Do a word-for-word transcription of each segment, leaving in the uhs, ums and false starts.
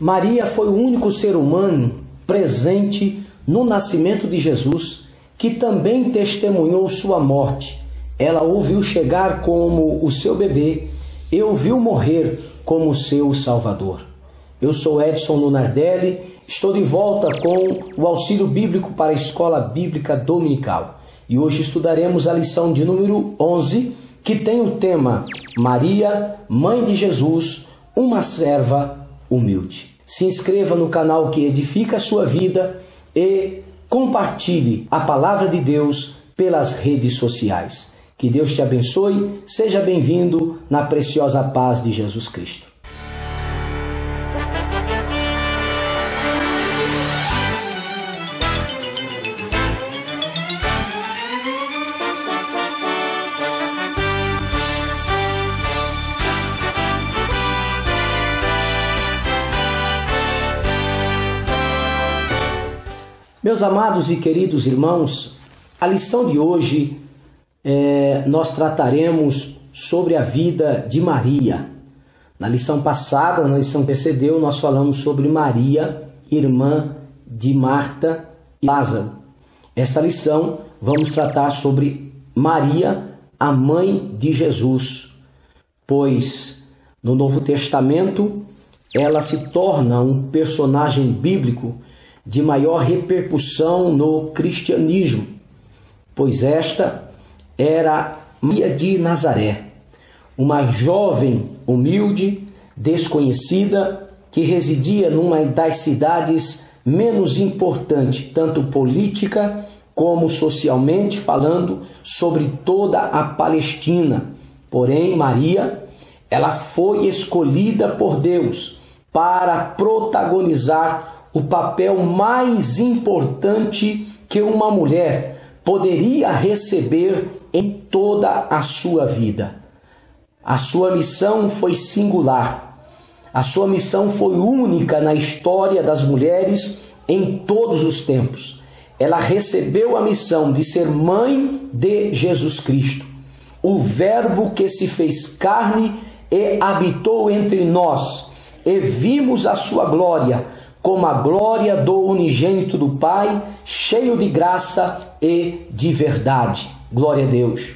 Maria foi o único ser humano presente no nascimento de Jesus, que também testemunhou sua morte. Ela o viu chegar como o seu bebê e o viu morrer como seu Salvador. Eu sou Edson Lunardelli, estou de volta com o auxílio bíblico para a Escola Bíblica Dominical. E hoje estudaremos a lição de número onze, que tem o tema Maria, Mãe de Jesus, uma serva humilde. Se inscreva no canal que edifica a sua vida e compartilhe a palavra de Deus pelas redes sociais. Que Deus te abençoe, seja bem-vindo na preciosa paz de Jesus Cristo. Meus amados e queridos irmãos, a lição de hoje é, nós trataremos sobre a vida de Maria. Na lição passada, na lição que precedeu, nós falamos sobre Maria, irmã de Marta e Lázaro. Esta lição vamos tratar sobre Maria, a mãe de Jesus, pois no Novo Testamento ela se torna um personagem bíblico de maior repercussão no cristianismo, pois esta era Maria de Nazaré, uma jovem humilde, desconhecida, que residia numa das cidades menos importantes, tanto política como socialmente falando, sobre toda a Palestina. Porém, Maria, ela foi escolhida por Deus para protagonizar o papel mais importante que uma mulher poderia receber em toda a sua vida. A sua missão foi singular. A sua missão foi única na história das mulheres em todos os tempos. Ela recebeu a missão de ser mãe de Jesus Cristo, o Verbo que se fez carne e habitou entre nós, e vimos a sua glória, como a glória do unigênito do Pai, cheio de graça e de verdade. Glória a Deus.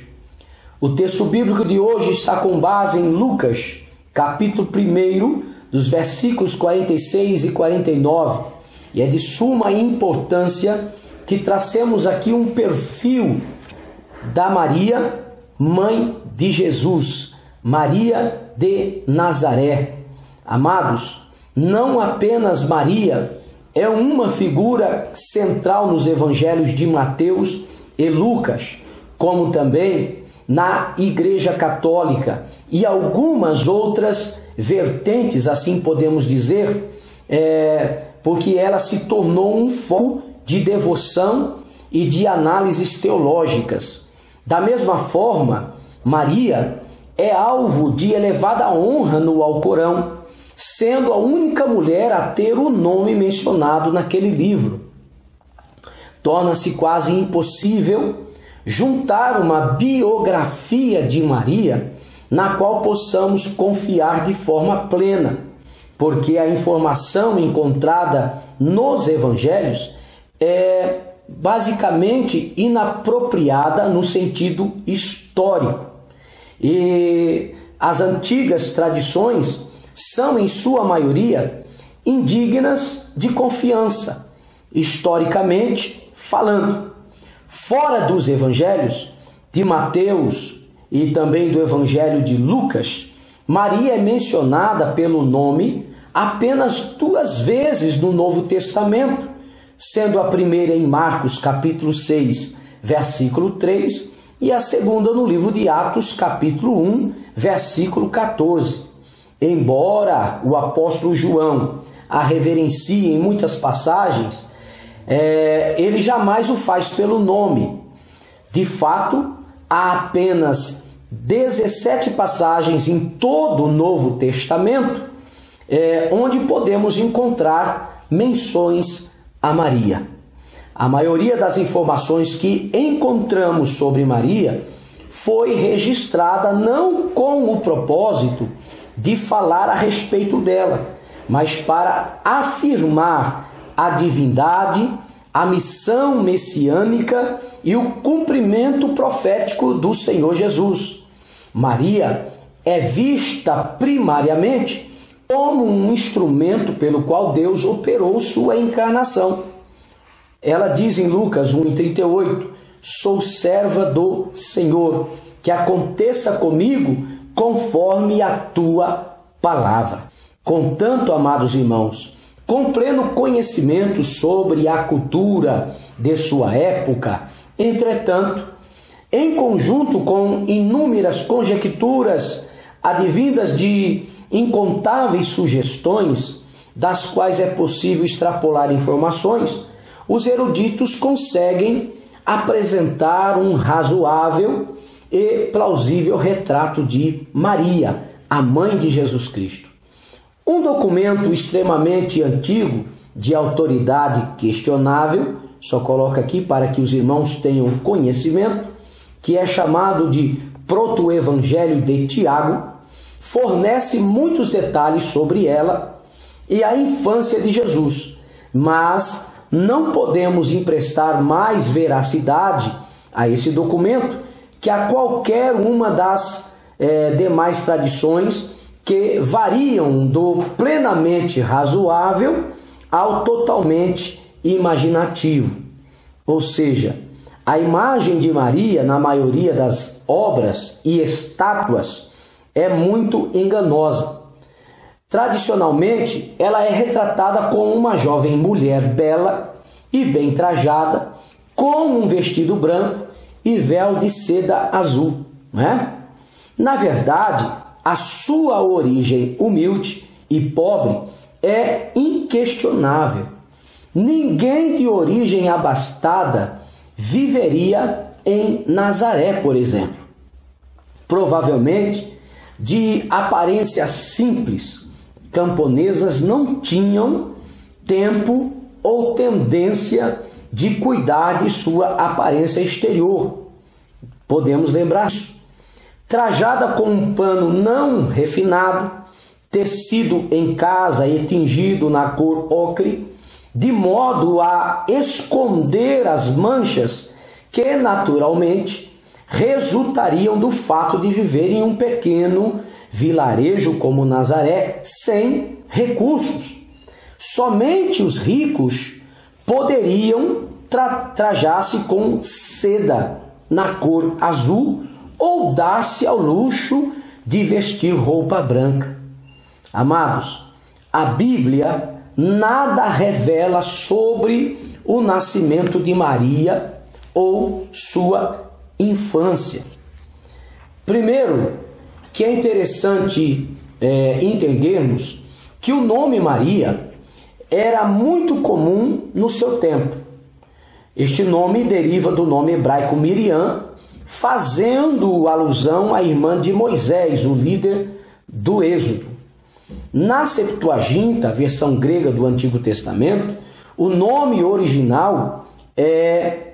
O texto bíblico de hoje está com base em Lucas, capítulo um, dos versículos quarenta e seis e quarenta e nove. E é de suma importância que tracemos aqui um perfil da Maria, mãe de Jesus, Maria de Nazaré. Amados, não apenas Maria é uma figura central nos evangelhos de Mateus e Lucas, como também na Igreja Católica e algumas outras vertentes, assim podemos dizer, é, porque ela se tornou um foco de devoção e de análises teológicas. Da mesma forma, Maria é alvo de elevada honra no Alcorão, sendo a única mulher a ter o nome mencionado naquele livro. Torna-se quase impossível juntar uma biografia de Maria na qual possamos confiar de forma plena, porque a informação encontrada nos evangelhos é basicamente inapropriada no sentido histórico. E as antigas tradições são, em sua maioria, indignas de confiança, historicamente falando. Fora dos evangelhos de Mateus e também do evangelho de Lucas, Maria é mencionada pelo nome apenas duas vezes no Novo Testamento, sendo a primeira em Marcos capítulo seis, versículo três, e a segunda no livro de Atos capítulo um, versículo quatorze. Embora o apóstolo João a reverencie em muitas passagens, é, ele jamais o faz pelo nome. De fato, há apenas dezessete passagens em todo o Novo Testamento é, onde podemos encontrar menções a Maria. A maioria das informações que encontramos sobre Maria foi registrada não com o propósito de falar a respeito dela, mas para afirmar a divindade, a missão messiânica e o cumprimento profético do Senhor Jesus. Maria é vista primariamente como um instrumento pelo qual Deus operou sua encarnação. Ela diz em Lucas um, trinta e oito, sou serva do Senhor, que aconteça comigo conforme a tua palavra. Contanto, amados irmãos, com pleno conhecimento sobre a cultura de sua época, entretanto, em conjunto com inúmeras conjecturas advindas de incontáveis sugestões, das quais é possível extrapolar informações, os eruditos conseguem apresentar um razoável e plausível retrato de Maria, a mãe de Jesus Cristo. Um documento extremamente antigo, de autoridade questionável, só coloco aqui para que os irmãos tenham conhecimento, que é chamado de Proto-Evangelho de Tiago, fornece muitos detalhes sobre ela e a infância de Jesus, mas não podemos emprestar mais veracidade a esse documento que a qualquer uma das eh, demais tradições que variam do plenamente razoável ao totalmente imaginativo. Ou seja, a imagem de Maria, na maioria das obras e estátuas, é muito enganosa. Tradicionalmente, ela é retratada como uma jovem mulher bela e bem trajada, com um vestido branco e véu de seda azul, né? Na verdade, a sua origem humilde e pobre é inquestionável. Ninguém de origem abastada viveria em Nazaré, por exemplo. Provavelmente, de aparência simples, camponesas não tinham tempo ou tendência de cuidar de sua aparência exterior. Podemos lembrar isso. Trajada com um pano não refinado, tecido em casa e tingido na cor ocre, de modo a esconder as manchas que naturalmente resultariam do fato de viver em um pequeno vilarejo como Nazaré, sem recursos. Somente os ricos poderiam tra trajar-se com seda na cor azul ou dar-se ao luxo de vestir roupa branca. Amados, a Bíblia nada revela sobre o nascimento de Maria ou sua infância. Primeiro, que é interessante é, entendermos que o nome Maria era muito comum no seu tempo. Este nome deriva do nome hebraico Miriam, fazendo alusão à irmã de Moisés, o líder do Êxodo. Na Septuaginta, versão grega do Antigo Testamento, o nome original é,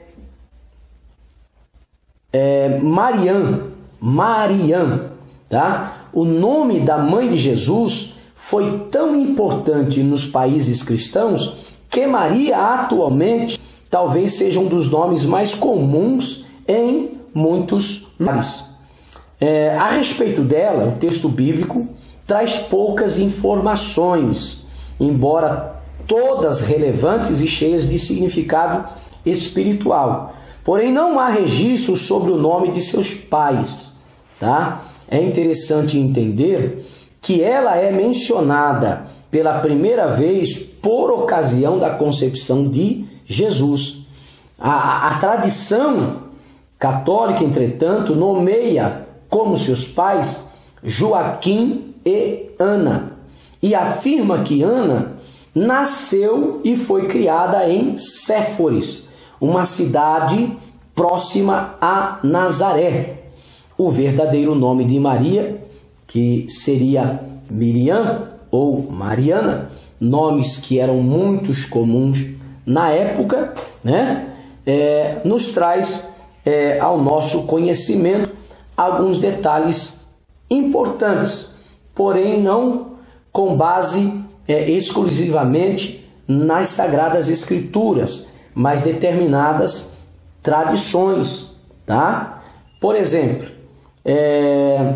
é Mariam, Mariam, tá? O nome da mãe de Jesus foi tão importante nos países cristãos que Maria atualmente talvez seja um dos nomes mais comuns em muitos lugares. É, a respeito dela, o texto bíblico traz poucas informações, embora todas relevantes e cheias de significado espiritual. Porém, não há registro sobre o nome de seus pais, tá? É interessante entender que ela é mencionada pela primeira vez por ocasião da concepção de Jesus. A, a tradição católica, entretanto, nomeia como seus pais Joaquim e Ana, e afirma que Ana nasceu e foi criada em Séforis, uma cidade próxima a Nazaré. O verdadeiro nome de Maria, que seria Miriam ou Mariana, nomes que eram muito comuns na época, né? É, nos traz é, ao nosso conhecimento alguns detalhes importantes, porém não com base é, exclusivamente nas Sagradas Escrituras, mas determinadas tradições, tá? Por exemplo, é,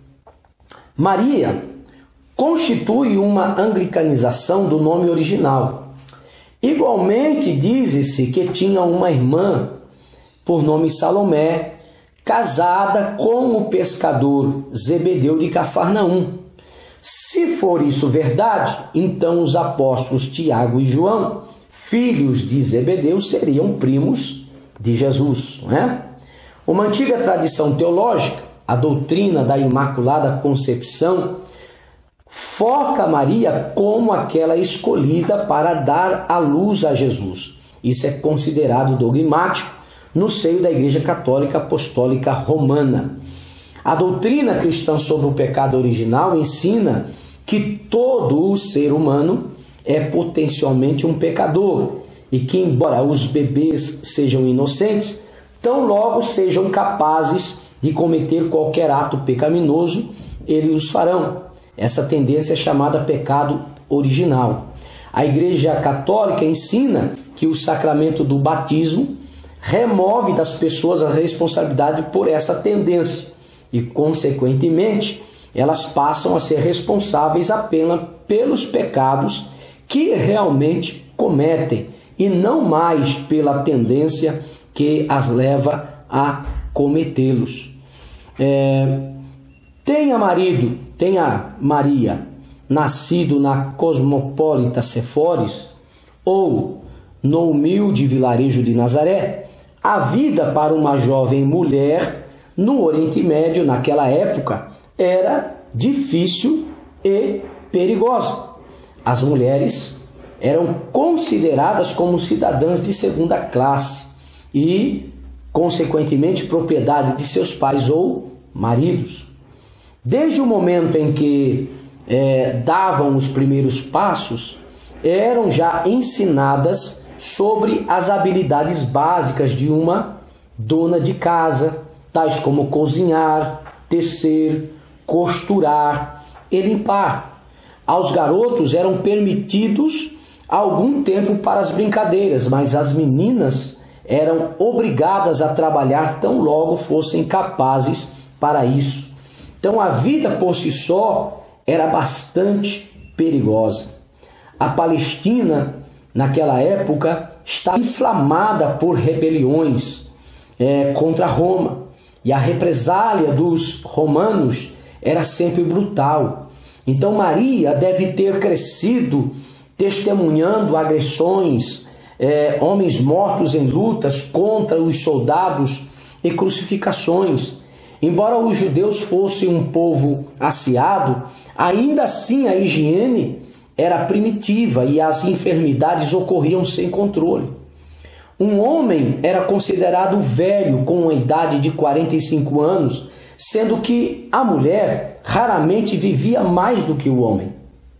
Maria constitui uma anglicanização do nome original. Igualmente, diz-se que tinha uma irmã por nome Salomé, casada com o pescador Zebedeu de Cafarnaum. Se for isso verdade, então os apóstolos Tiago e João, filhos de Zebedeu, seriam primos de Jesus, não é? Uma antiga tradição teológica, a doutrina da Imaculada Concepção, foca Maria como aquela escolhida para dar a luz a Jesus. Isso é considerado dogmático no seio da Igreja Católica Apostólica Romana. A doutrina cristã sobre o pecado original ensina que todo o ser humano é potencialmente um pecador e que, embora os bebês sejam inocentes, tão logo sejam capazes de cometer qualquer ato pecaminoso, eles os farão. Essa tendência é chamada pecado original. A Igreja Católica ensina que o sacramento do batismo remove das pessoas a responsabilidade por essa tendência e, consequentemente, elas passam a ser responsáveis apenas pelos pecados que realmente cometem e não mais pela tendência que as leva a cometê-los. É, tenha marido, tenha Maria nascido na cosmopolita Séforis ou no humilde vilarejo de Nazaré, a vida para uma jovem mulher no Oriente Médio naquela época era difícil e perigosa. As mulheres eram consideradas como cidadãs de segunda classe e, consequentemente, propriedade de seus pais ou maridos. Desde o momento em que é, davam os primeiros passos, eram já ensinadas sobre as habilidades básicas de uma dona de casa, tais como cozinhar, tecer, costurar e limpar. Aos garotos eram permitidos algum tempo para as brincadeiras, mas as meninas eram obrigadas a trabalhar tão logo fossem capazes para isso. Então a vida por si só era bastante perigosa. A Palestina, naquela época, estava inflamada por rebeliões é, contra Roma. E a represália dos romanos era sempre brutal. Então Maria deve ter crescido testemunhando agressões, é, homens mortos em lutas contra os soldados e crucificações. Embora os judeus fossem um povo aciado, ainda assim a higiene era primitiva e as enfermidades ocorriam sem controle. Um homem era considerado velho com uma idade de quarenta e cinco anos, sendo que a mulher raramente vivia mais do que o homem.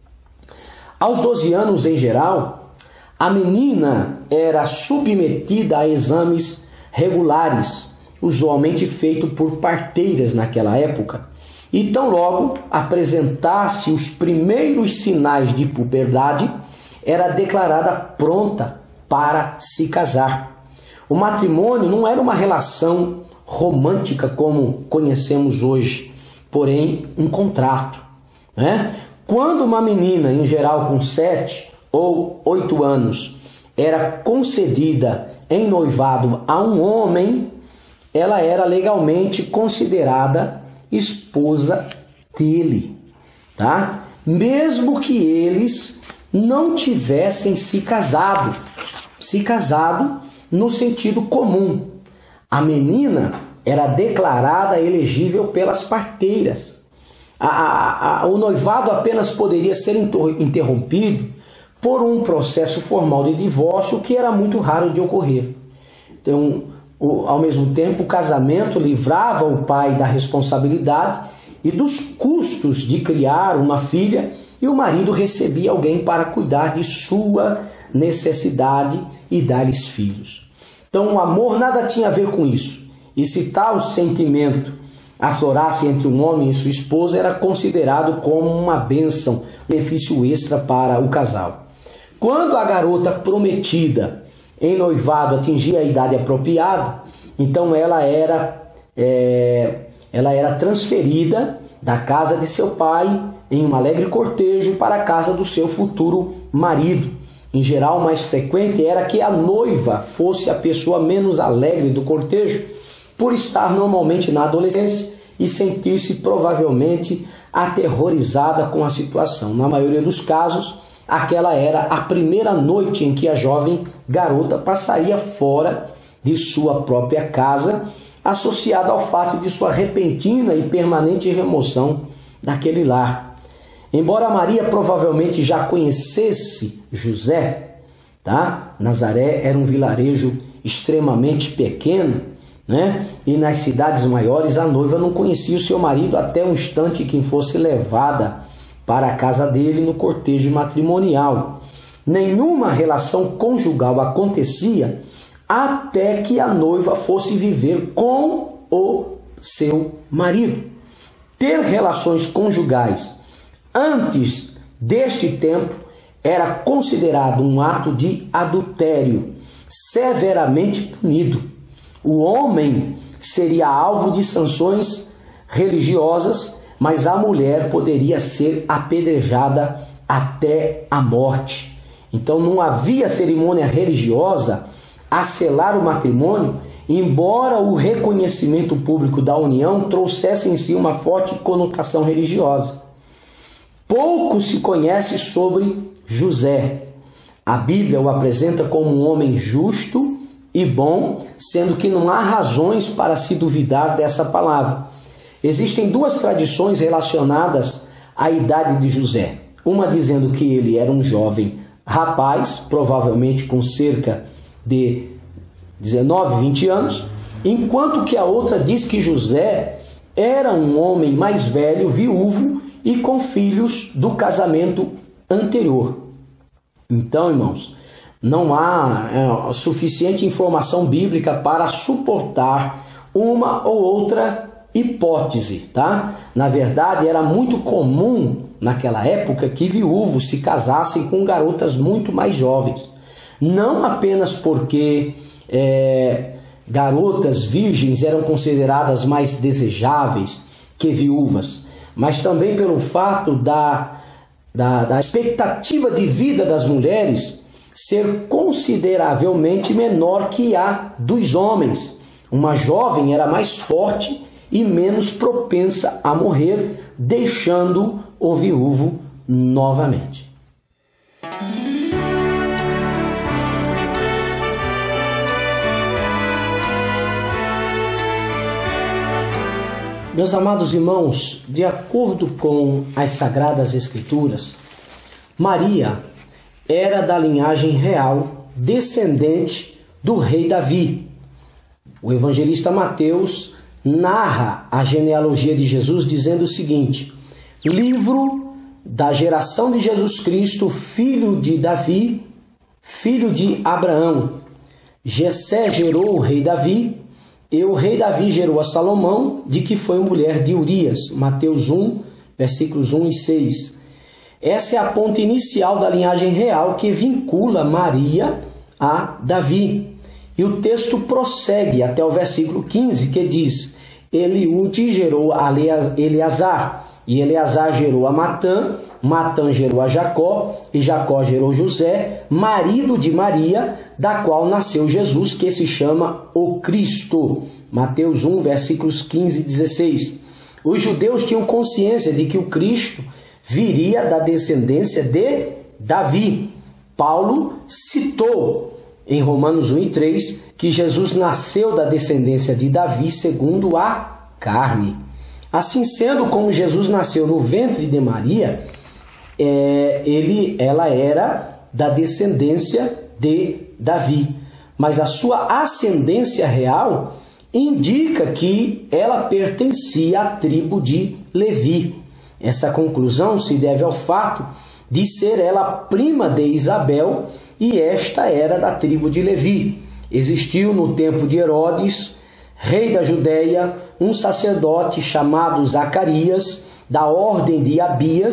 Aos doze anos, em geral, a menina era submetida a exames regulares, usualmente feito por parteiras naquela época, e tão logo apresentasse os primeiros sinais de puberdade, era declarada pronta para se casar. O matrimônio não era uma relação romântica como conhecemos hoje, porém um contrato, né? Quando uma menina, em geral com sete ou oito anos, era concedida em noivado a um homem, ela era legalmente considerada esposa dele, tá? Mesmo que eles não tivessem se casado, se casado no sentido comum. A menina era declarada elegível pelas parteiras. A, a, a, o noivado apenas poderia ser interrompido por um processo formal de divórcio que era muito raro de ocorrer. Então, o, ao mesmo tempo, o casamento livrava o pai da responsabilidade e dos custos de criar uma filha, e o marido recebia alguém para cuidar de sua necessidade e dar-lhes filhos. Então o amor nada tinha a ver com isso. E se tal sentimento aflorasse entre um homem e sua esposa, era considerado como uma bênção, benefício extra para o casal. Quando a garota prometida em noivado atingia a idade apropriada, então ela era, é, ela era transferida da casa de seu pai em um alegre cortejo para a casa do seu futuro marido. Em geral, o mais frequente era que a noiva fosse a pessoa menos alegre do cortejo, por estar normalmente na adolescência e sentir-se provavelmente aterrorizada com a situação. Na maioria dos casos, aquela era a primeira noite em que a jovem garota passaria fora de sua própria casa, associada ao fato de sua repentina e permanente remoção daquele lar. Embora Maria provavelmente já conhecesse José, tá? Nazaré era um vilarejo extremamente pequeno, né? E nas cidades maiores a noiva não conhecia o seu marido até o instante que fosse levada para a casa dele no cortejo matrimonial. Nenhuma relação conjugal acontecia até que a noiva fosse viver com o seu marido. Ter relações conjugais antes deste tempo era considerado um ato de adultério, severamente punido. O homem seria alvo de sanções religiosas, mas a mulher poderia ser apedrejada até a morte. Então não havia cerimônia religiosa a selar o matrimônio, embora o reconhecimento público da união trouxesse em si uma forte conotação religiosa. Pouco se conhece sobre José. A Bíblia o apresenta como um homem justo e bom, sendo que não há razões para se duvidar dessa palavra. Existem duas tradições relacionadas à idade de José. Uma dizendo que ele era um jovem rapaz, provavelmente com cerca de dezenove, vinte anos, enquanto que a outra diz que José era um homem mais velho, viúvo e com filhos do casamento anterior. Então, irmãos, não há é, suficiente informação bíblica para suportar uma ou outra hipótese, tá? Na verdade, era muito comum naquela época que viúvos se casassem com garotas muito mais jovens. Não apenas porque é, garotas virgens eram consideradas mais desejáveis que viúvas, mas também pelo fato da, da, da expectativa de vida das mulheres ser consideravelmente menor que a dos homens. Uma jovem era mais forte e menos propensa a morrer, deixando o viúvo novamente. Meus amados irmãos, de acordo com as Sagradas Escrituras, Maria era da linhagem real, descendente do rei Davi. O evangelista Mateus narra a genealogia de Jesus dizendo o seguinte: livro da geração de Jesus Cristo, filho de Davi, filho de Abraão. Jessé gerou o rei Davi, e o rei Davi gerou a Salomão, de que foi mulher de Urias. Mateus um, versículos um e seis. Essa é a ponte inicial da linhagem real que vincula Maria a Davi. E o texto prossegue até o versículo quinze, que diz: Eliúde gerou a Eleazar, e Eleazar gerou a Matã, Matã gerou a Jacó, e Jacó gerou José, marido de Maria, da qual nasceu Jesus, que se chama o Cristo. Mateus um, versículos quinze e dezesseis. Os judeus tinham consciência de que o Cristo viria da descendência de Davi. Paulo citou em Romanos um e três que Jesus nasceu da descendência de Davi segundo a carne. Assim sendo, como Jesus nasceu no ventre de Maria, é, ele, ela era da descendência de Davi. Mas a sua ascendência real indica que ela pertencia à tribo de Levi. Essa conclusão se deve ao fato de ser ela prima de Isabel, e esta era da tribo de Levi. Existiu no tempo de Herodes, rei da Judéia, um sacerdote chamado Zacarias, da ordem de Abias,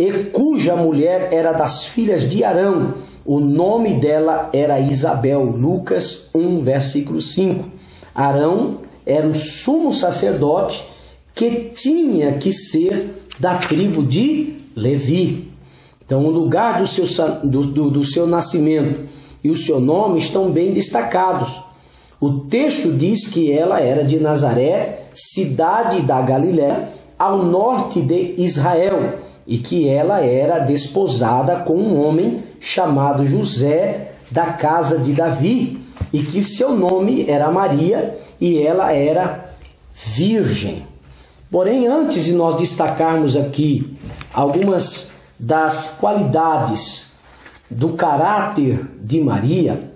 e cuja mulher era das filhas de Arão. O nome dela era Isabel. Lucas um, versículo cinco. Arão era o sumo sacerdote que tinha que ser da tribo de Levi. Então, o lugar do seu, do, do, do seu nascimento e o seu nome estão bem destacados. O texto diz que ela era de Nazaré, cidade da Galiléia, ao norte de Israel, e que ela era desposada com um homem chamado José, da casa de Davi, e que seu nome era Maria, e ela era virgem. Porém, antes de nós destacarmos aqui algumas das qualidades do caráter de Maria,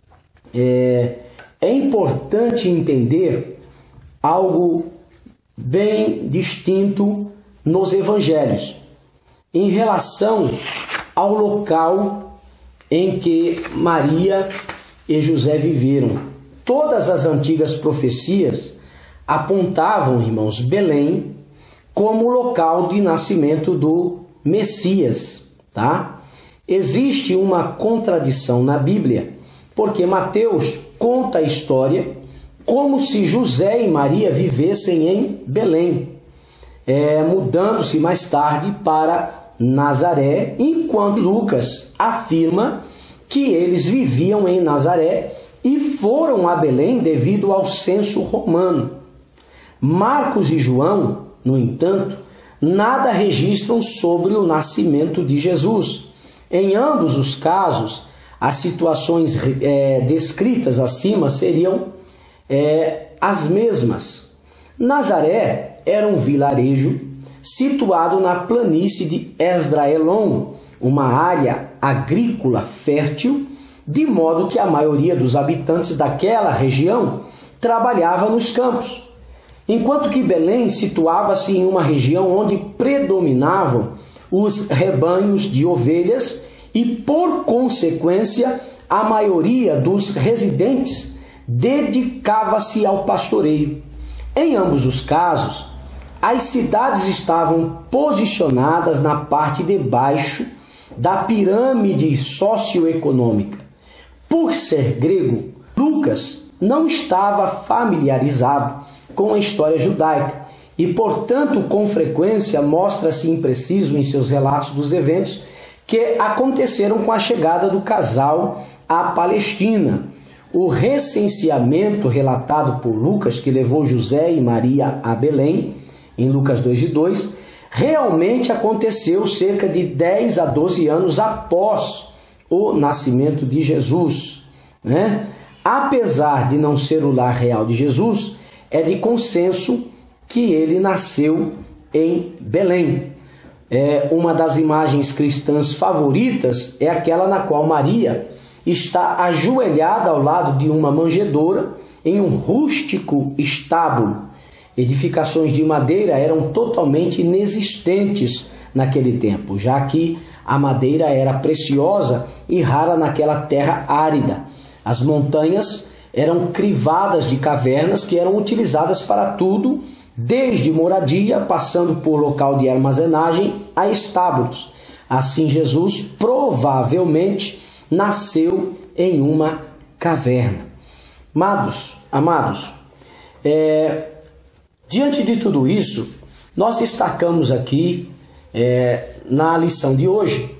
é, é importante entender algo bem distinto nos evangelhos em relação ao local em que Maria e José viveram. Todas as antigas profecias apontavam, irmãos, Belém como local de nascimento do Messias, tá? Existe uma contradição na Bíblia, porque Mateus conta a história como se José e Maria vivessem em Belém, é, mudando-se mais tarde para Nazaré, enquanto Lucas afirma que eles viviam em Nazaré e foram a Belém devido ao censo romano. Marcos e João, no entanto, nada registram sobre o nascimento de Jesus. Em ambos os casos, as situações é, descritas acima seriam é, as mesmas. Nazaré era um vilarejo situado na planície de Esdraelon, uma área agrícola fértil, de modo que a maioria dos habitantes daquela região trabalhava nos campos, enquanto que Belém situava-se em uma região onde predominavam os rebanhos de ovelhas e, por consequência, a maioria dos residentes dedicava-se ao pastoreio. Em ambos os casos, as cidades estavam posicionadas na parte de baixo da pirâmide socioeconômica. Por ser grego, Lucas não estava familiarizado com a história judaica e, portanto, com frequência mostra-se impreciso em seus relatos dos eventos que aconteceram com a chegada do casal à Palestina. O recenseamento relatado por Lucas, que levou José e Maria a Belém, em Lucas dois e dois, realmente aconteceu cerca de dez a doze anos após o nascimento de Jesus, né? Apesar de não ser o lar real de Jesus, é de consenso que ele nasceu em Belém. É, uma das imagens cristãs favoritas é aquela na qual Maria está ajoelhada ao lado de uma manjedoura em um rústico estábulo. Edificações de madeira eram totalmente inexistentes naquele tempo, já que a madeira era preciosa e rara naquela terra árida. As montanhas eram crivadas de cavernas que eram utilizadas para tudo, desde moradia, passando por local de armazenagem a estábulos. Assim, Jesus provavelmente nasceu em uma caverna. Amados, amados, é, diante de tudo isso, nós destacamos aqui é, na lição de hoje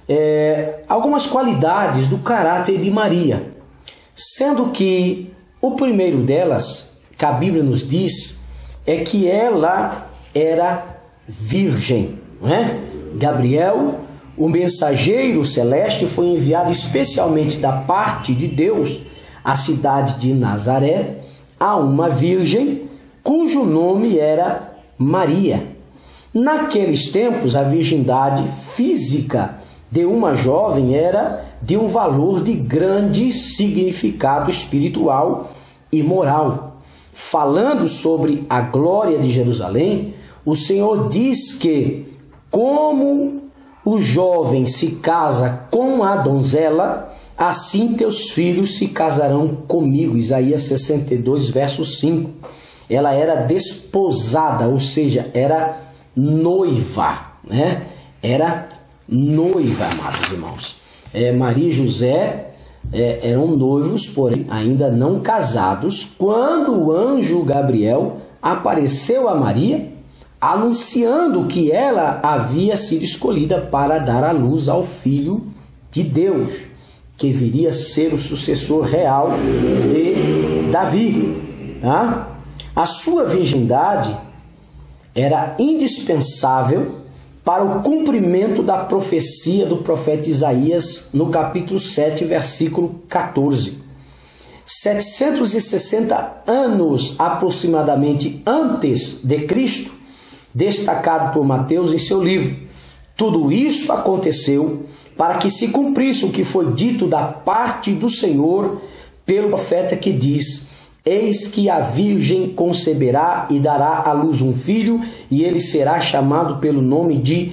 é, algumas qualidades do caráter de Maria, sendo que o primeiro delas, que a Bíblia nos diz, é que ela era virgem, não é? Gabriel, o mensageiro celeste, foi enviado especialmente da parte de Deus à cidade de Nazaré a uma virgem cujo nome era Maria. Naqueles tempos, a virgindade física de uma jovem era de um valor de grande significado espiritual e moral. Falando sobre a glória de Jerusalém, o Senhor diz que, como o jovem se casa com a donzela, assim teus filhos se casarão comigo. Isaías sessenta e dois, verso cinco. Ela era desposada, ou seja, era noiva, né? era noiva, amados irmãos. É, Maria e José é, eram noivos, porém ainda não casados, quando o anjo Gabriel apareceu a Maria, anunciando que ela havia sido escolhida para dar à luz ao Filho de Deus, que viria a ser o sucessor real de Davi. Tá? A sua virgindade era indispensável para o cumprimento da profecia do profeta Isaías no capítulo sete, versículo quatorze. setecentos e sessenta anos aproximadamente antes de Cristo, destacado por Mateus em seu livro. Tudo isso aconteceu para que se cumprisse o que foi dito da parte do Senhor pelo profeta, que diz: eis que a virgem conceberá e dará à luz um filho, e ele será chamado pelo nome de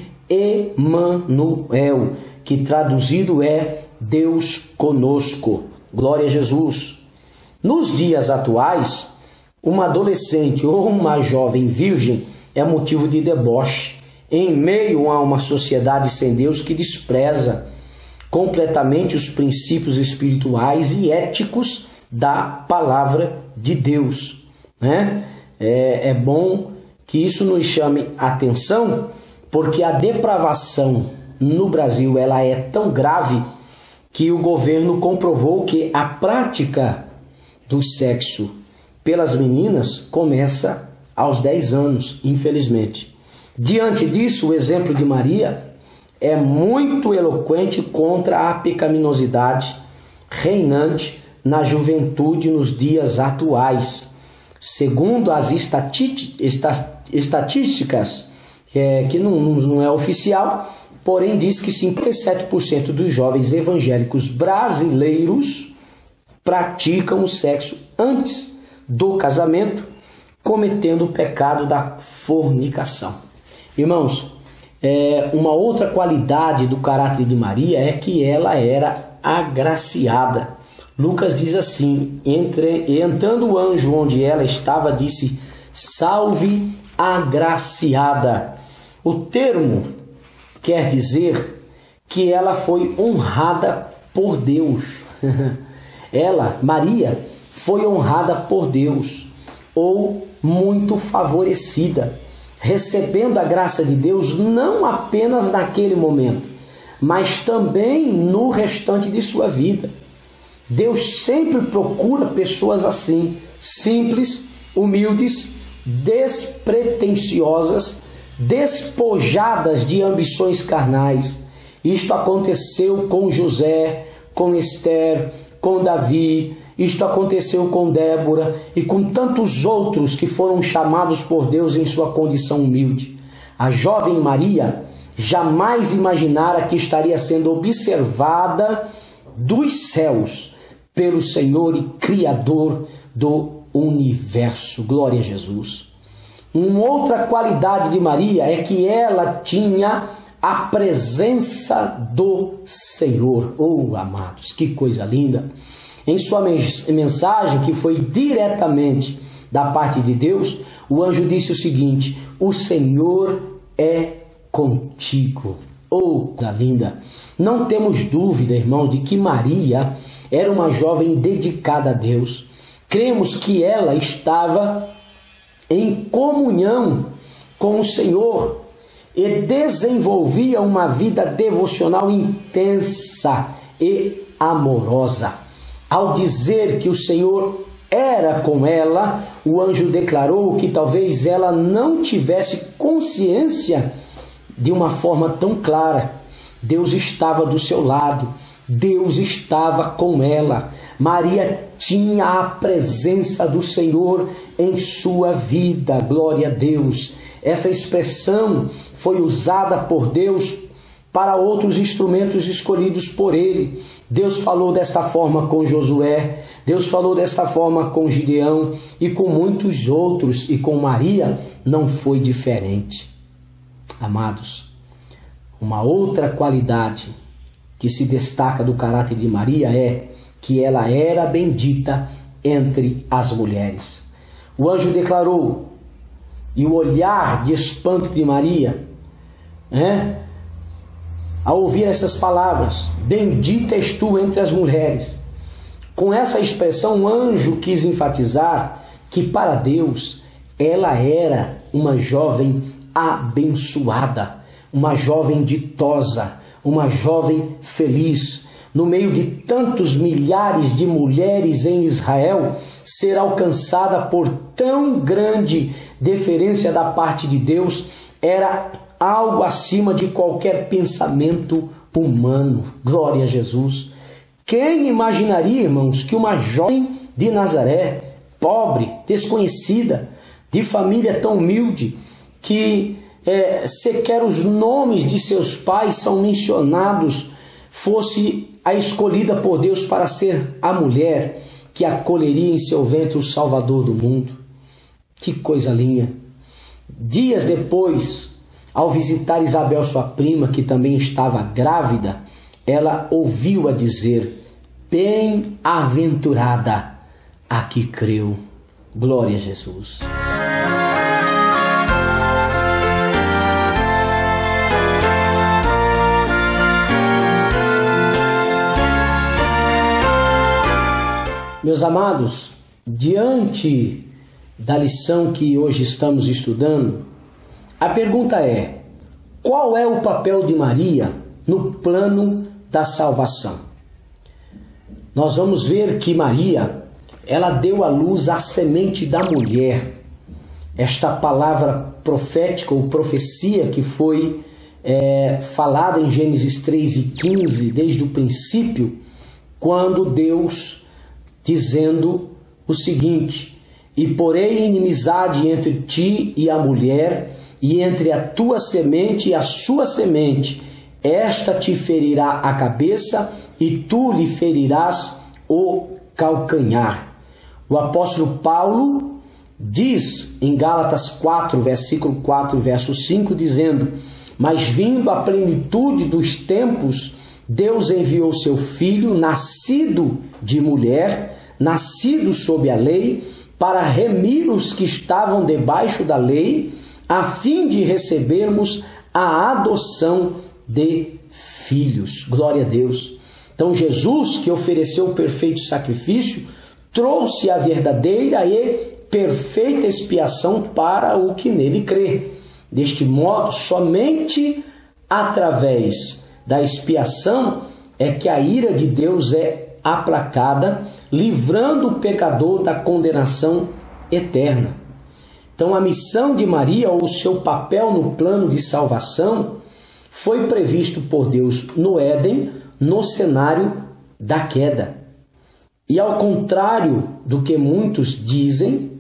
Emanuel, que traduzido é Deus conosco. Glória a Jesus. Nos dias atuais, uma adolescente ou uma jovem virgem é motivo de deboche, em meio a uma sociedade sem Deus que despreza completamente os princípios espirituais e éticos da palavra de Deus, né? É, é bom que isso nos chame a atenção, porque a depravação no Brasil ela é tão grave que o governo comprovou que a prática do sexo pelas meninas começa aos dez anos, infelizmente. Diante disso, o exemplo de Maria é muito eloquente contra a pecaminosidade reinante na juventude nos dias atuais. Segundo as estati- estatísticas, é, que não, não é oficial, porém diz que cinquenta e sete por cento dos jovens evangélicos brasileiros praticam o sexo antes do casamento, cometendo o pecado da fornicação. Irmãos, é, uma outra qualidade do caráter de Maria é que ela era agraciada. Lucas diz assim: entre, entrando o anjo onde ela estava, disse: salve agraciada. O termo quer dizer que ela foi honrada por Deus. Ela, Maria, foi honrada por Deus, ou muito favorecida, recebendo a graça de Deus não apenas naquele momento, mas também no restante de sua vida. Deus sempre procura pessoas assim, simples, humildes, despretensiosas, despojadas de ambições carnais. Isto aconteceu com José, com Esther, com Davi. Isto aconteceu com Débora e com tantos outros que foram chamados por Deus em sua condição humilde. A jovem Maria jamais imaginara que estaria sendo observada dos céus pelo Senhor e Criador do universo. Glória a Jesus. Uma outra qualidade de Maria é que ela tinha a presença do Senhor. Oh, amados, que coisa linda! Em sua mensagem, que foi diretamente da parte de Deus, o anjo disse o seguinte: o Senhor é contigo. Oh, coisa linda! Não temos dúvida, irmãos, de que Maria era uma jovem dedicada a Deus. Cremos que ela estava em comunhão com o Senhor e desenvolvia uma vida devocional intensa e amorosa. Ao dizer que o Senhor era com ela, o anjo declarou que talvez ela não tivesse consciência de uma forma tão clara. Deus estava do seu lado, Deus estava com ela. Maria tinha a presença do Senhor em sua vida. Glória a Deus. Essa expressão foi usada por Deus para outros instrumentos escolhidos por ele. Deus falou desta forma com Josué, Deus falou desta forma com Gideão e com muitos outros, e com Maria não foi diferente. Amados, uma outra qualidade que se destaca do caráter de Maria é que ela era bendita entre as mulheres. O anjo declarou, e o olhar de espanto de Maria, né, ao ouvir essas palavras: bendita és tu entre as mulheres. Com essa expressão, o anjo quis enfatizar que para Deus ela era uma jovem abençoada, uma jovem ditosa, uma jovem feliz. No meio de tantos milhares de mulheres em Israel, ser alcançada por tão grande deferência da parte de Deus era algo acima de qualquer pensamento humano. Glória a Jesus! Quem imaginaria, irmãos, que uma jovem de Nazaré, pobre, desconhecida, de família tão humilde, que é, sequer os nomes de seus pais são mencionados, fosse a escolhida por Deus para ser a mulher que acolheria em seu ventre o Salvador do mundo? Que coisa linda! Dias depois, ao visitar Isabel, sua prima, que também estava grávida, ela ouviu-a dizer: bem-aventurada a que creu. Glória a Jesus. Meus amados, diante da lição que hoje estamos estudando, a pergunta é: qual é o papel de Maria no plano da salvação? Nós vamos ver que Maria, ela deu à luz a semente da mulher. Esta palavra profética ou profecia que foi é, falada em Gênesis três e quinze, desde o princípio, quando Deus dizendo o seguinte: e porei inimizade entre ti e a mulher, e entre a tua semente e a sua semente, esta te ferirá a cabeça, e tu lhe ferirás o calcanhar. O apóstolo Paulo diz em Gálatas quatro, versículo quatro, verso cinco, dizendo: mas vindo a plenitude dos tempos, Deus enviou seu Filho, nascido de mulher, nascido sob a lei, para remir os que estavam debaixo da lei, a fim de recebermos a adoção de filhos. Glória a Deus! Então Jesus, que ofereceu o perfeito sacrifício, trouxe a verdadeira e perfeita expiação para o que nele crê. Deste modo, somente através da expiação é que a ira de Deus é aplacada, livrando o pecador da condenação eterna. Então, a missão de Maria, ou o seu papel no plano de salvação, foi previsto por Deus no Éden, no cenário da queda. E ao contrário do que muitos dizem,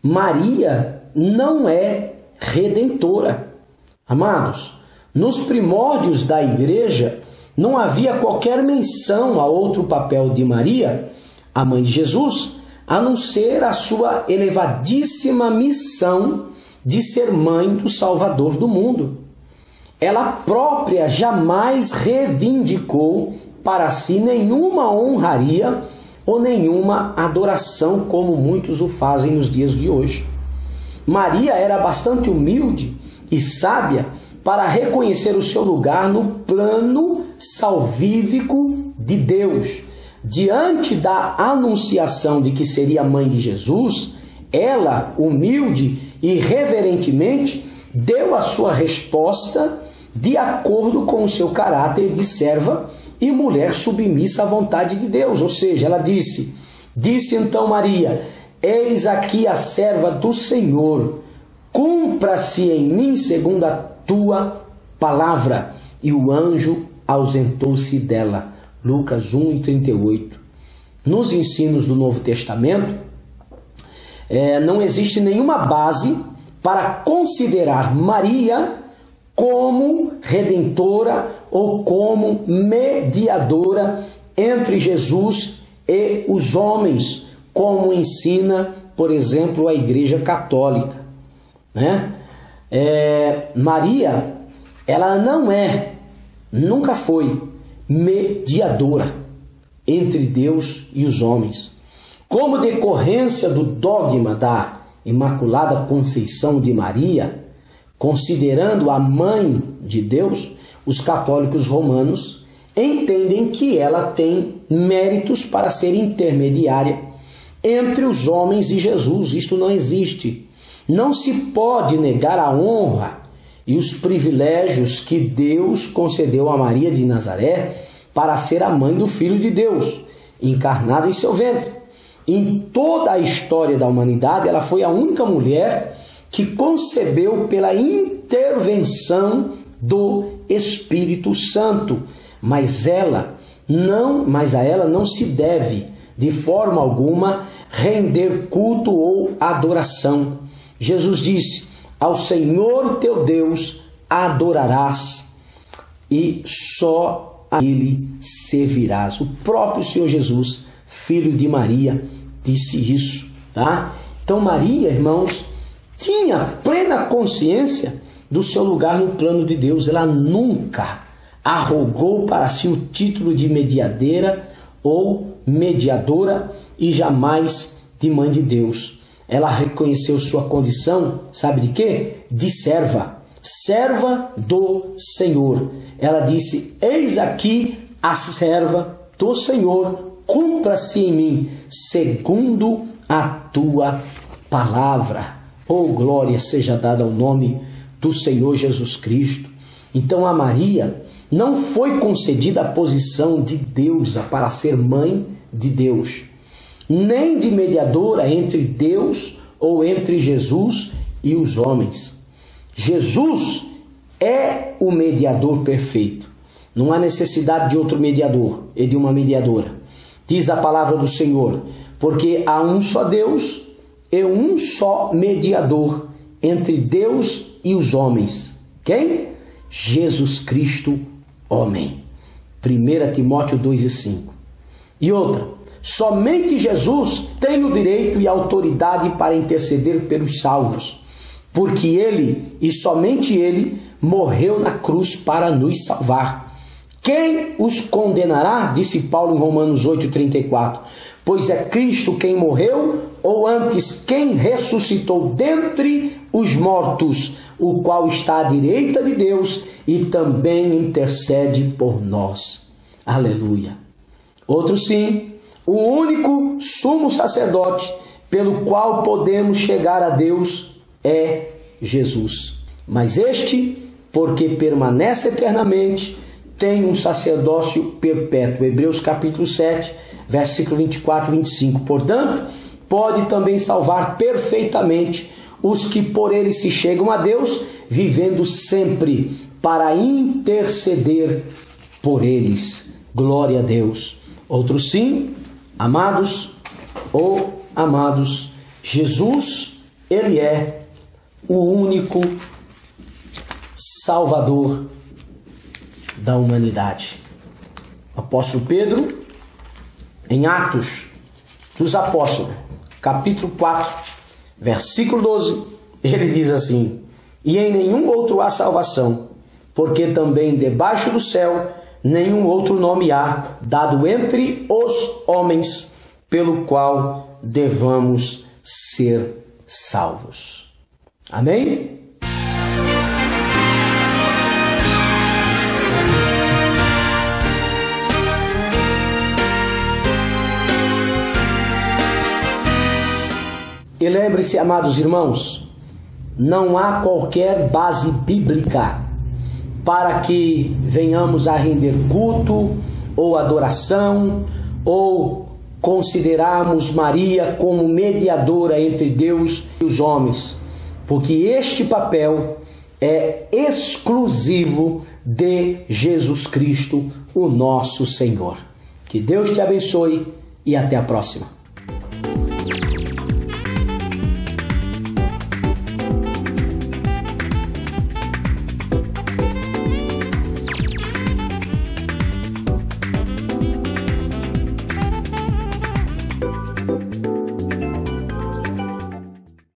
Maria não é redentora. Amados, nos primórdios da igreja não havia qualquer menção a outro papel de Maria, a mãe de Jesus, a não ser a sua elevadíssima missão de ser mãe do Salvador do mundo. Ela própria jamais reivindicou para si nenhuma honraria ou nenhuma adoração, como muitos o fazem nos dias de hoje. Maria era bastante humilde e sábia para reconhecer o seu lugar no plano salvífico de Deus. Diante da anunciação de que seria mãe de Jesus, ela, humilde e reverentemente, deu a sua resposta de acordo com o seu caráter de serva e mulher submissa à vontade de Deus. Ou seja, ela disse, disse então Maria: eis aqui a serva do Senhor, cumpra-se em mim segundo a tua palavra. E o anjo ausentou-se dela. Lucas um e trinta e oito. Nos ensinos do Novo Testamento, é, não existe nenhuma base para considerar Maria como redentora ou como mediadora entre Jesus e os homens, como ensina, por exemplo, a Igreja Católica, né? É, Maria, ela não é, nunca foi mediadora entre Deus e os homens. Como decorrência do dogma da Imaculada Conceição de Maria, considerando a mãe de Deus, os católicos romanos entendem que ela tem méritos para ser intermediária entre os homens e Jesus. Isto não existe. Não se pode negar a honra e os privilégios que Deus concedeu a Maria de Nazaré para ser a mãe do Filho de Deus, encarnado em seu ventre. Em toda a história da humanidade, ela foi a única mulher que concebeu pela intervenção do Espírito Santo. Mas ela não, mas a ela não se deve, de forma alguma, render culto ou adoração. Jesus disse: ao Senhor teu Deus adorarás e só a Ele servirás. O próprio Senhor Jesus, filho de Maria, disse isso, tá? Então Maria, irmãos, tinha plena consciência do seu lugar no plano de Deus. Ela nunca arrogou para si o título de mediadeira ou mediadora e jamais de mãe de Deus. Ela reconheceu sua condição, sabe de quê? De serva, serva do Senhor. Ela disse: eis aqui a serva do Senhor, cumpra-se em mim segundo a tua palavra. Oh, glória seja dada ao nome do Senhor Jesus Cristo. Então a Maria não foi concedida a posição de deusa para ser mãe de Deus, nem de mediadora entre Deus ou entre Jesus e os homens. Jesus é o mediador perfeito. Não há necessidade de outro mediador e de uma mediadora. Diz a palavra do Senhor: porque há um só Deus e um só mediador entre Deus e os homens. Quem? Jesus Cristo, homem. primeira Timóteo dois e cinco. E outra: somente Jesus tem o direito e a autoridade para interceder pelos salvos, porque ele, e somente ele, morreu na cruz para nos salvar. Quem os condenará? Disse Paulo em Romanos oito, trinta e quatro. Pois é Cristo quem morreu, ou antes quem ressuscitou dentre os mortos, o qual está à direita de Deus e também intercede por nós. Aleluia. Outro sim, o único sumo sacerdote pelo qual podemos chegar a Deus é Jesus. Mas este, porque permanece eternamente, tem um sacerdócio perpétuo. Hebreus capítulo sete, versículo vinte e quatro e vinte e cinco. Portanto, pode também salvar perfeitamente os que por ele se chegam a Deus, vivendo sempre para interceder por eles. Glória a Deus. Outro sim, amados ou amados, Jesus, ele é o único Salvador da humanidade. O apóstolo Pedro, em Atos dos Apóstolos, capítulo quatro, versículo doze, ele diz assim: e em nenhum outro há salvação, porque também debaixo do céu nenhum outro nome há dado entre os homens pelo qual devamos ser salvos. Amém? E lembre-se, amados irmãos, não há qualquer base bíblica para que venhamos a render culto ou adoração ou considerarmos Maria como mediadora entre Deus e os homens, porque este papel é exclusivo de Jesus Cristo, o nosso Senhor. Que Deus te abençoe e até a próxima.